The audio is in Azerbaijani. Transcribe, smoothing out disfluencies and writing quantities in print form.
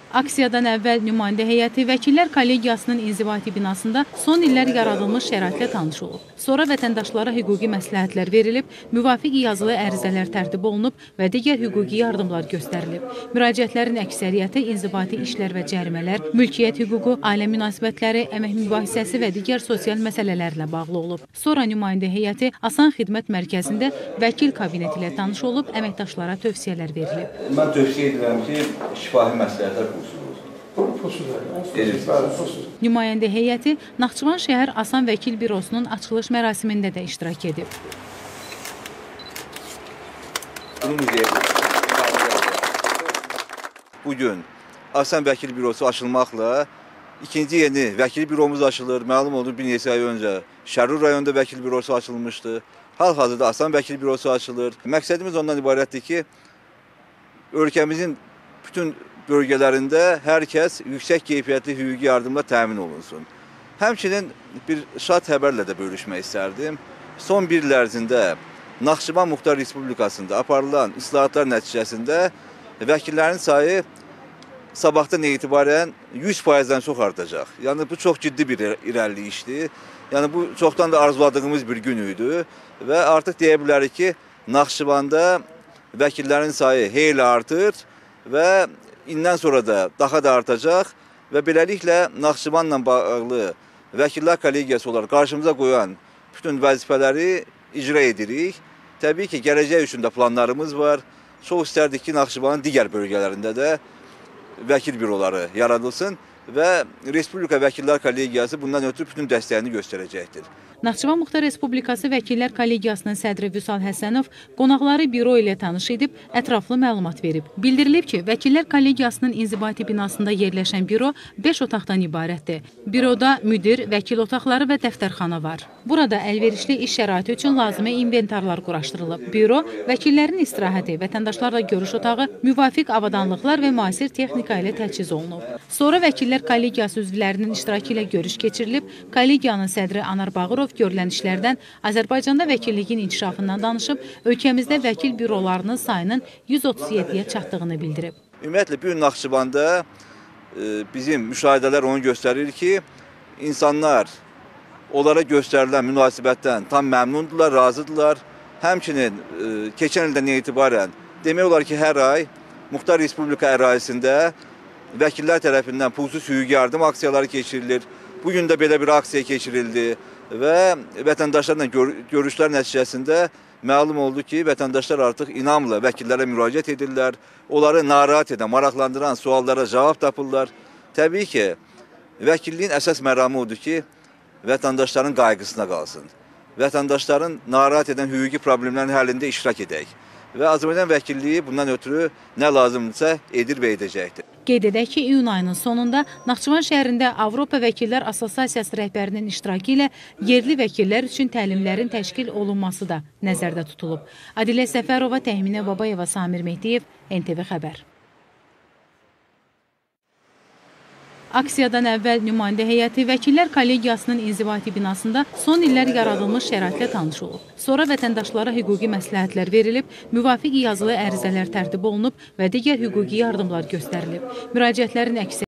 Aksiyadan əvvəl nümayəndə heyəti Vəkillər Kollegiyasının inzibati binasında son illər yaradılmış şəraitlə tanış olub. Sonra vətəndaşlara hüquqi məsləhətlər verilib, müvafiq yazılı ərizələr tərtib olunub və digər hüquqi yardımlar göstərilib. Müraciətlərin əksəriyyəti inzibati işlər və cərimələr, mülkiyyət hüququ, ailə münasibətləri, əmək mübahisəsi və digər sosial məsələlərlə bağlı olub. Sonra nümayəndə heyəti Asan Xidmət Mərkəzində vəkil kabineti ilə tanış olub, əməkdaşlara tövsiyələr verilib. Mən tövsiyə edirəm ki, şifahi məsləhətlər Nümayəndə heyəti Naxçıvan şəhər Asan Vəkil Bürosunun açılış mərasimində də iştirak edib. Bugün Asan Vəkil Bürosu açılmaqla ikinci yeni vəkil büromuz açılır. Məlum oldu, bir neçə ay öncə Şərur rayonunda vəkil bürosu açılmışdı. Hal-hazırda Asan Vəkil Bürosu açılır. Məqsədimiz ondan ibarətdir ki, ölkəmizin bütün bölgələrində hər kəs yüksək keyfiyyətli hüquqi yardımla təmin olunsun. Həmçinin bir şad xəbərlə də bölüşmək istərdim. Son bir il ərzində Naxçıvan Muxtar Respublikasında aparılan islahatlar nəticəsində vəkillərin sayı sabahdan etibarən 100%-dən çox artacaq. Yəni bu çox ciddi bir irəliləyişdir. Yəni bu çoxdan da arzuladığımız bir gün idi və artıq deyə bilərik ki, Naxçıvanda vəkillərin sayı xeyli artır və indən sonra da daha da artacaq və beləliklə Naxçıvanla bağlı Vəkillər Kollegiyası olaraq qarşımıza qoyan bütün vəzifələri icra edirik. Təbii ki, gələcək üçün də planlarımız var. Çox istərdik ki, Naxçıvanın digər bölgələrində də vəkil büroları yaradılsın və Respublika Vəkillər Kollegiyası bundan ötürü bütün dəstəyini göstərəcəkdir. Naxçıvan Muxtar Respublikası Vəkillər Kollegiyasının sədri Vüsal Həsənov qonaqları büro ilə tanış edib, ətraflı məlumat verib. Bildirilib ki, Vəkillər Kollegiyasının inzibati binasında yerləşən büro 5 otaqdan ibarətdir. Büroda müdir, vəkil otaqları və dəftərxana var. Burada əlverişli iş şəraiti üçün lazımi inventarlar quraşdırılıb. Büro, vəkillərin istirahəti, vətəndaşlarla görüş otağı, müvafiq avadanlıqlar və müasir texnika ilə təchiz olunub. Sonra Vəkillər Kollegiyası üzvlərinin iştirakı ilə görüş keçirilib, kollegiyanın sədri Anar Bağırov görülən işlərdən, Azərbaycanda vəkilliyin inkişafından danışıb, ölkəmizdə vəkil bürolarının sayının 137-yə çatdığını bildirib. Ümumiyyətlə, bu gün Naxçıvanda bizim müşahidələr onu göstərir ki, insanlar onlara göstərilən münasibətdən tam məmnundurlar, razıdırlar. Həmçinin keçən ildən etibarən demək olar ki, hər ay Muxtar Respublika ərazisində vəkillər tərəfindən pulsuz hüquqi yardım aksiyaları keçirilir. Bugün də belə bir aksiya keçirildi və vətəndaşlarla görüşlər nəticəsində məlum oldu ki, vətəndaşlar artıq inamla vəkillərə müraciət edirlər. Onları narahat edən, maraqlandıran suallara cavab tapırlar. Təbii ki, vəkilliyin əsas məramı odur ki, vətəndaşların qayğısına qalsın. Vətəndaşların narahat edən hüquqi problemlərin həllində iştirak edək. Və Azərbaycan vəkilliyi bundan ötürü nə lazımdırsa edir və edəcəkdir. Qeyd edək ki, iyun ayının sonunda Naxçıvan şəhərində Avropa Vəkillər Assosiasiyası rəhbərinin iştirakı ilə yerli vəkillər üçün təlimlərin təşkil olunması da nəzərdə tutulub. Adilə Səfərova, Təxminə Babayeva, Samir Mehdiyev, NTV Xəbər. Aksiyadan əvvəl nümayəndə heyəti Vəkillər Kollegiyasının inzibati binasında son illər yaradılmış şəraitlə tanış olub. Sonra vətəndaşlara hüquqi məsləhətlər verilib, müvafiq yazılı ərizələr tərtib olunub və digər hüquqi yardımlar göstərilib. Müraciətlərin əksəriyyəti